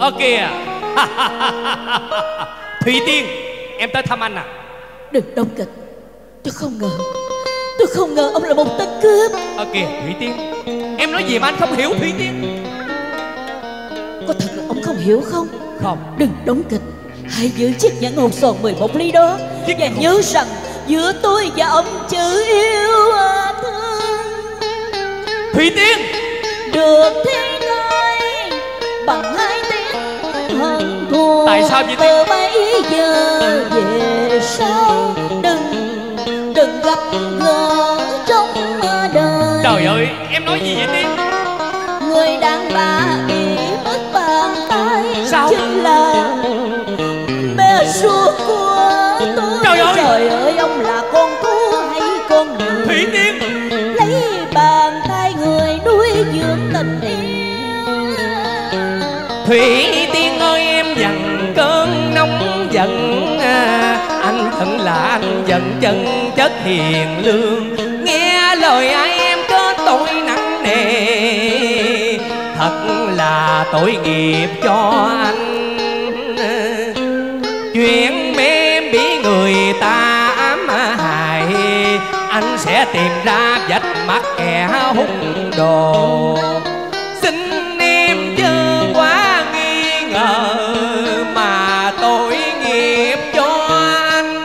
kìa. Thủy Tiên, em tới thăm anh à? Đừng đóng kịch. Tôi không ngờ ông là một tên cướp. Kìa Thủy Tiên, em nói gì mà anh không hiểu Thủy Tiên? Có thật là ông không hiểu không? Không. Đừng đóng kịch. Hãy giữ chiếc nhẫn hột sòn 11 ly đó. Và nhớ rằng giữa tôi và ông chữ yêu thương. Thủy Tiên, được thế này bằng hai tiếng hận thù. Tại sao vậy từ bây giờ về sau đừng gặp gỡ trong đời. Trời ơi, em nói gì vậy Tiên? Người đàn bà bị mất bàn tay sao? Chính là mẹ ruột của tôi. Trời ơi, ông là con thú hay con người? Thủy Tiên, lấy bàn tay người nuôi dưỡng tình yêu. Thủy Tiên ơi, em dằn cơn nóng giận. Anh thật là anh giận chân chất hiền lương. Nghe lời ai em kết tội nặng nề. Thật là tội nghiệp cho anh. Chuyện em bị người ta ám hại, anh sẽ tìm ra vạch mắt kẻ hung đồ. Xin em chớ quá nghi ngờ mà tội nghiệp cho anh.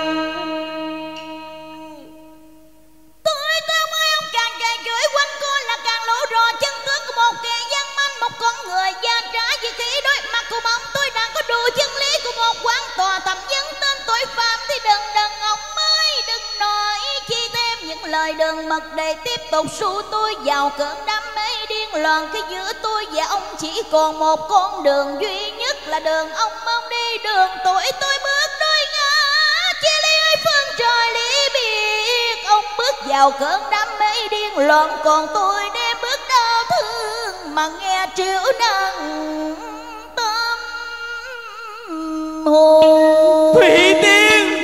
Tôi ơi, ông càng chửi quanh cô là càng lộ rõ chân tướng của một kẻ gian manh, một con người gian trá. Vì khi đối mặt cùng ông, tôi đang có đủ chân lý của một quán tòa thẩm vấn tên tội phạm. Thì đừng ông ơi, đừng nói chi thêm những lời đường mật để tiếp tục xu tôi vào cơn đam mê điên loạn. Khi giữa tôi và ông chỉ còn một con đường duy nhất là đường ông đi, đường tuổi tôi bước đôi ngã. Chia ly phương trời ly biệt, ông bước vào cơn đam mê điên loạn, còn tôi đem bước đau thương mà nghe triệu nặng tâm hồn. Thủy Tiên,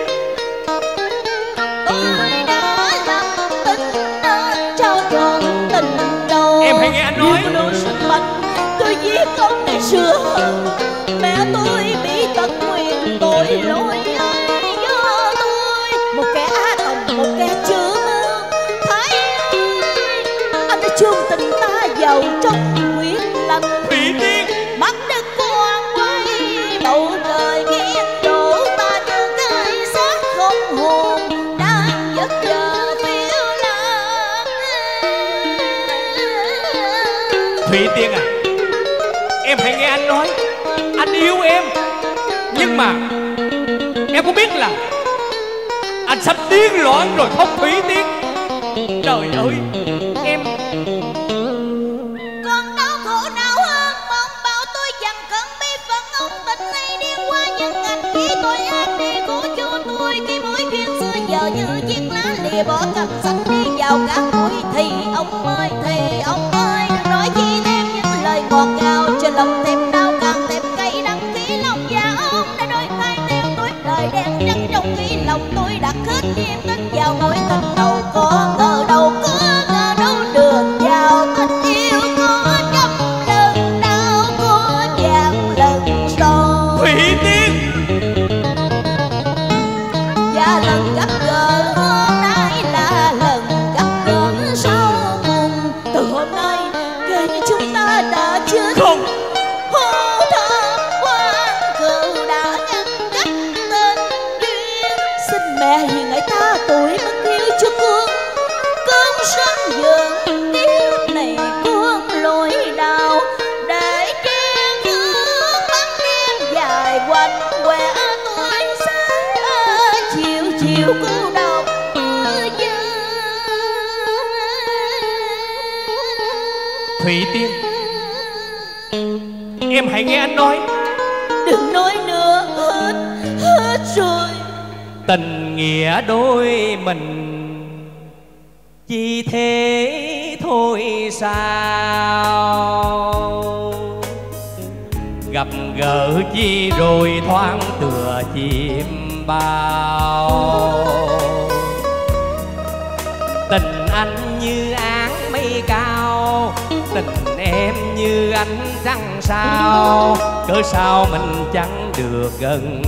tôi đã làm tình trao trọn tình đầu. em hãy nghe anh nói. Sức mạnh tôi giết ông để sửa hận. Mẹ tôi bị tật nguyền tội lỗi ai do tôi. Một kẻ á tòng, một kẻ chứa mơ. Thái ơi, anh đã chôn tình ta vào trong huyết lạnh. Thủy Tiên, Mắt đất quang quay, bầu trời nghiêng đổ. Ta như cái xác không hồn đang giấc giờ phiêu lãng. Thủy Tiên à, em hãy nghe anh nói. Anh yêu em, nhưng mà em có biết là anh sắp điên loạn rồi không Thủy Tiên? Trời ơi, em Còn đau khổ nào hơn mà ông bảo tôi dằn cơn bi phận. Ông tình này điên qua những ngành khi tôi ác đi của cho tôi. Khi mối duyên xưa giờ như chiếc lá lìa bỏ cành xanh đi vào cả bụi. Thì ông ơi, đừng nói chi thêm những lời ngọt ngào cho lòng thêm đau càng thêm cay đắng. Khi lòng dạ ông đã đổi thay theo tuổi đời đen trắng, trong khi lòng tôi đặt hết niềm tin vào mối tình đầu. Có ngờ đâu đường vào tình yêu có trăm lần đau, có vạn lần sầu. Thủy Tiên, Và lần gặp gỡ hôm nay là lần gặp gỡ sau cùng. Từ hôm nay kể như chúng ta đã chết. không. Hô thơm quan cừu đã ngăn cách tên duyên. Xin mẹ hiền hãy tha tuổi mất yêu cho con. Cơn sân giận kiếp này con lối đau, để trên hướng bắn đêm dài quanh quẻ tôi sẽ chiều cô độc dư. Thủy Tiên, em hãy nghe anh nói. Đừng nói nữa, hết rồi. Tình nghĩa đôi mình chỉ thế thôi sao? Gặp gỡ chi rồi thoáng tựa chim bao. Tình anh như áng mây cao, tình em như ánh trăng sao. cớ sao mình chẳng được gần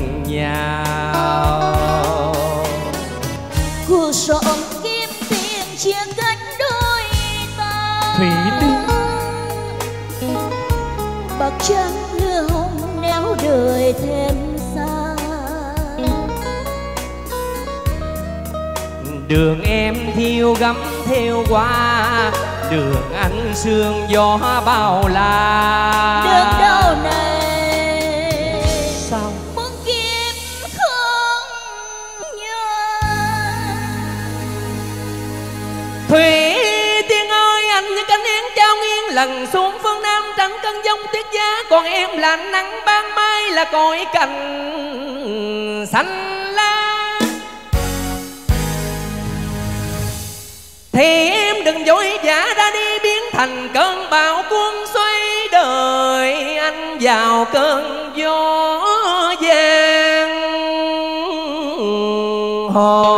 nhau. Cuộc sống kiếm tiền chia cách đôi ta. Thủy Tiên Bạc trắng hư hồng nếu đời thêm xa. đường em thiêu gấm theo qua, đường anh sương gió bao la. Đường đâu này sao muốn kiếm không nhớ. Thủy Tiên ơi, anh như cánh én trao nghiêng lần xuống phương Nam, trắng cơn giông tuyết giá, còn em là nắng ban mai, là cội cành xanh lá. Thì em đừng vội vã ra đi, biến thành cơn bão cuốn xoay đời anh vào cơn gió giang hồ.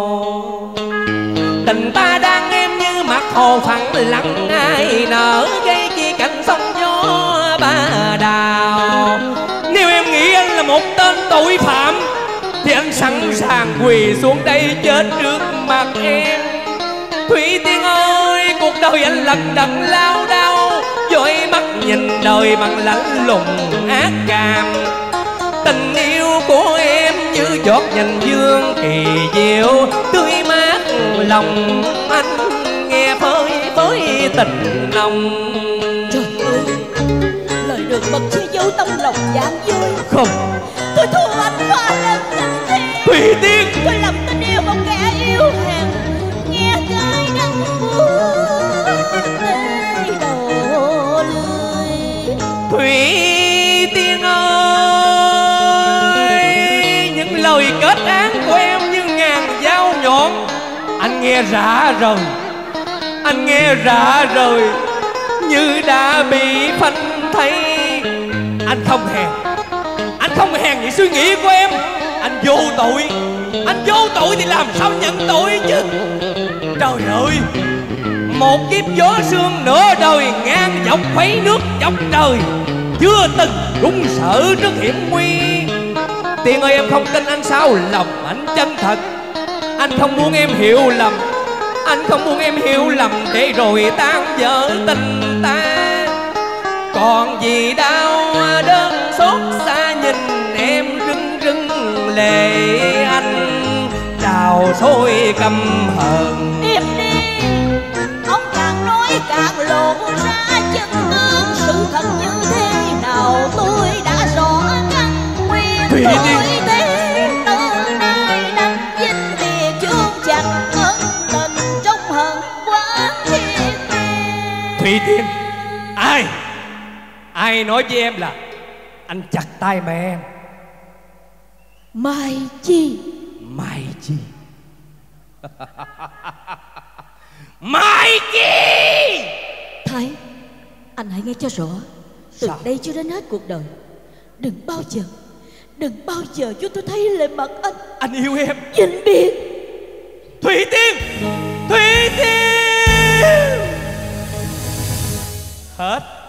Tình ta đang em như mặt hồ phẳng lặng, ai nở gây chi cảnh sóng gió ba đào. Nếu em nghĩ anh là một tên tội phạm thì anh sẵn sàng quỳ xuống đây chết trước mặt em. Thủy Tiên ơi, cuộc đời anh lận đận lao đao, dõi mắt nhìn đời bằng lạnh lùng ác cảm. Tình yêu của em như giọt nhành dương kỳ diệu, tươi mát lòng anh nghe phơi phới tình nồng. Trời ơi, lời được bật che giấu tâm lòng gian dối. Không, Tôi thua anh và lần tình thi. Thủy Tiên, Tôi lầm tình yêu một kẻ yêu hèn, nghe cái đắng buốt tê đổ lưới. Thủy Tiên ơi, những lời kết án của em như ngàn dao nhọn. Anh nghe rõ rồi, anh nghe rõ rồi, như đã bị phanh thấy. Anh không hèn, anh không hèn những suy nghĩ của em. Anh vô tội, anh vô tội thì làm sao nhận tội chứ. Trời ơi, một kiếp gió sương nửa đời ngang dọc khuấy nước dọc trời, chưa từng run sợ trước hiểm nguy. Tiên ơi, em không tin anh sao lòng anh chân thật. Anh không muốn em hiểu lầm, anh không muốn em hiểu lầm để rồi tan vỡ tình ta. Còn gì đau đớn xót xa nhìn em rưng rưng lệ, anh trào sôi căm hờn. Im đi, ông càng nói càng lộ ra chân tướng. Sự thật như thế nào tôi đã rõ căn nguyên. Thủy Tôi Tiên, thế từ nay đành vinh biệt chôn chặt ân tình trong hận quán thiên địa. Thủy Tiên, ai nói với em là anh chặt tay mẹ em? Mai Chi. Mai Chi? Mai Chi? Thái, anh hãy nghe cho rõ. Từ Sao? đây cho đến hết cuộc đời, đừng bao giờ cho tôi thấy lệ mặt anh. Anh yêu em. Vĩnh biệt. Thủy Tiên, Thủy Tiên. Hết.